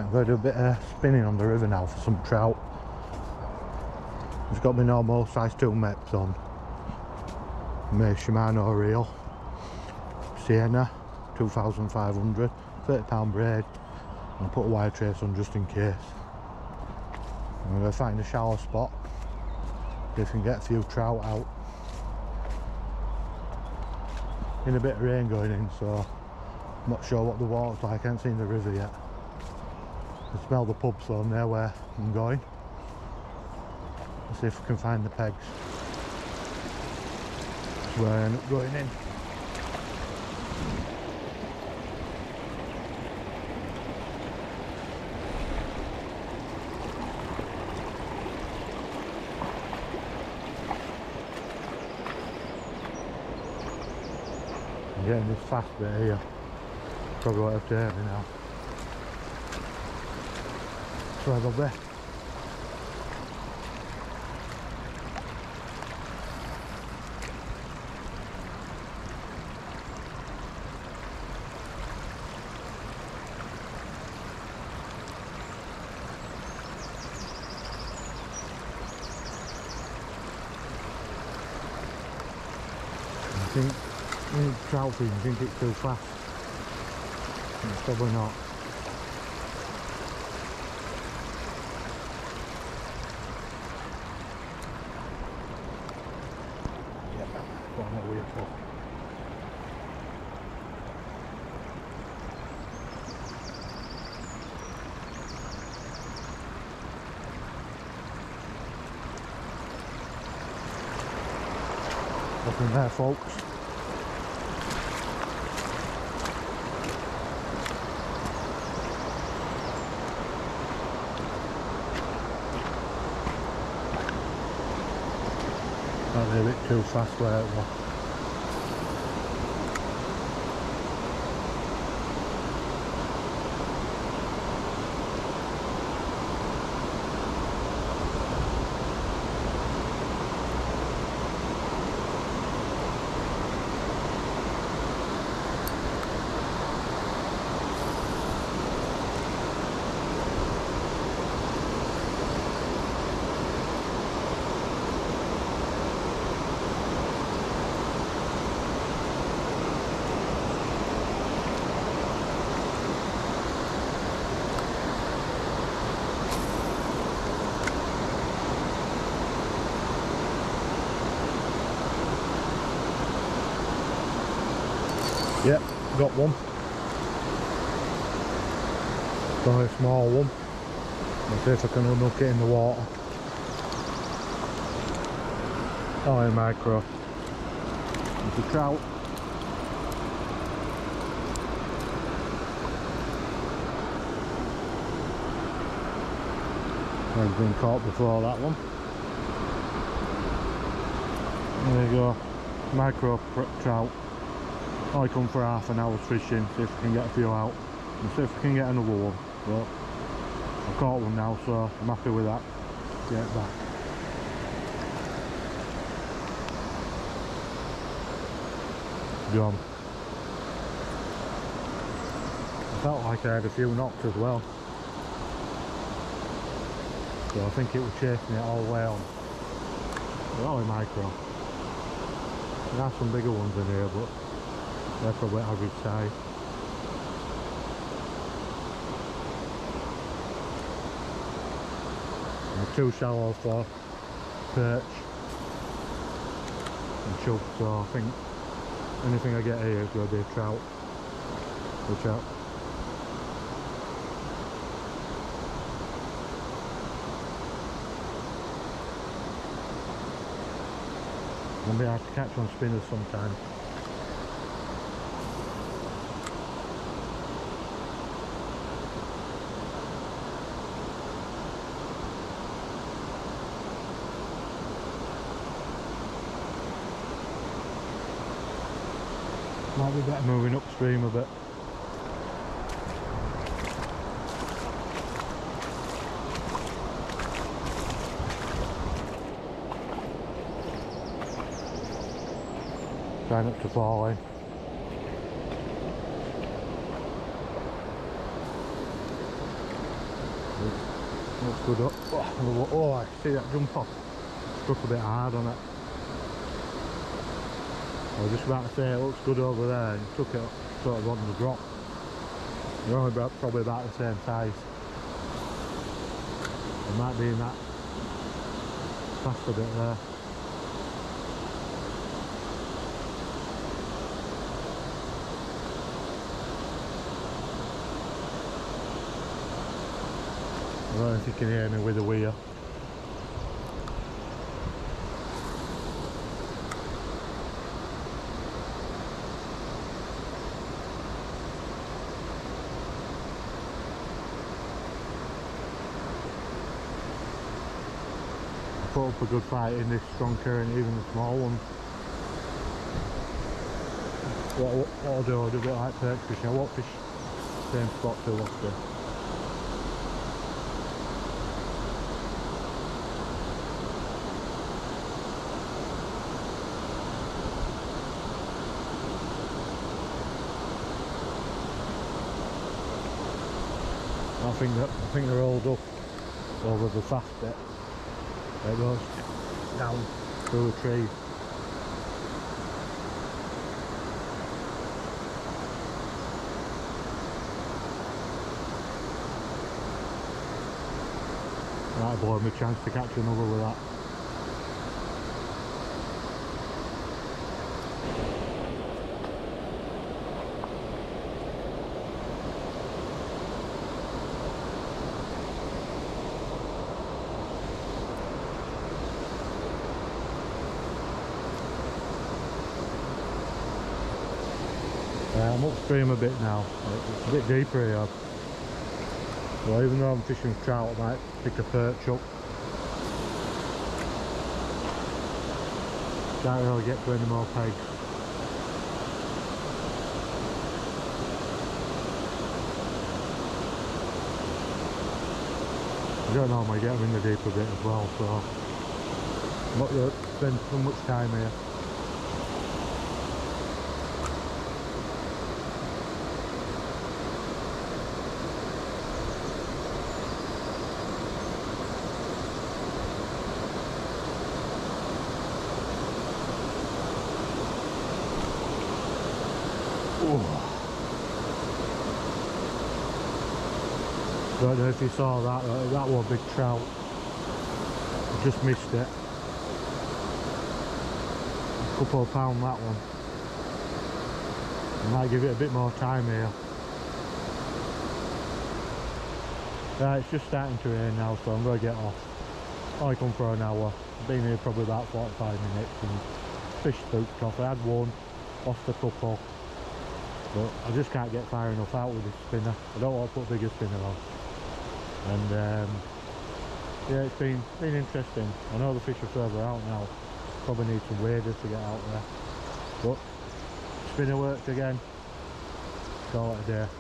I'm going to do a bit of spinning on the river now for some trout. I've got my normal size 2 meps on, my Shimano reel, Sienna 2500, £30 braid, and I'll put a wire trace on just in case. I'm going to find a shallow spot, see if I can get a few trout out. In a bit of rain going in, so I'm not sure what the water's like. I haven't seen the river yet. I smell the pub, so I know where I'm going. Let's see if I can find the pegs. That's where I end up going in. I'm getting this fast bit here. Probably won't have to hear me now. So I'll be. I think trout feed, I think it's too fast. It's probably not. Yeah, got a weird stuff. Nothing there, folks. Might be a bit too fast where it was. Yep, got one. Only a small one. Let's see if I can unhook it in the water. Oh, a micro. It's a trout. I've been caught before that one. There you go. Micro trout. I come for half an hour's fishing, see if I can get a few out, and see if I can get another one. But I've caught one now, so I'm happy with that. Get it back. Gone. I felt like I had a few knocks as well, so I think it was chasing it all the way on. They're only micro. There are some bigger ones in here, but they're probably average size. They're too shallow for perch and chub, so I think anything I get here is going to be a trout. Watch out. I'm going to be hard to catch on spinners sometimes. Might be better moving upstream a bit. Try not to fall in. Looks good up. Oh, I see that jump off. Struck a bit hard on it. I was just about to say it looks good over there, and took it sort of on the drop. They're only probably about the same size. It might be in that faster bit there. I don't know if you can hear me with the wheel. Put up a good fight in this strong current, even the small ones. What I'll do a bit like perch fishing. I won't fish the same spot too often. I think they're rolled up over the fast bit. It goes down through a tree. Right, boy, my chance to catch another with that. I'm upstream a bit now. It's a bit deeper here. So even though I'm fishing trout, I might pick a perch up. Can't really get to any more pegs. I don't normally get them in the deeper bit as well, so I'm not going to spend so much time here. Don't know if you saw that was a big trout. I just missed it. A couple of pound that one. I might give it a bit more time here. Yeah, it's just starting to rain now, so I'm going to get off. Only come for an hour. I've been here probably about 45 minutes and fish spooked off. I had one, lost a couple, but I just can't get far enough out with this spinner. I don't want to put bigger spinner on. And yeah, it's been interesting. I know the fish are further out now. Probably need some waders to get out there. But spinner worked again. Call it a day.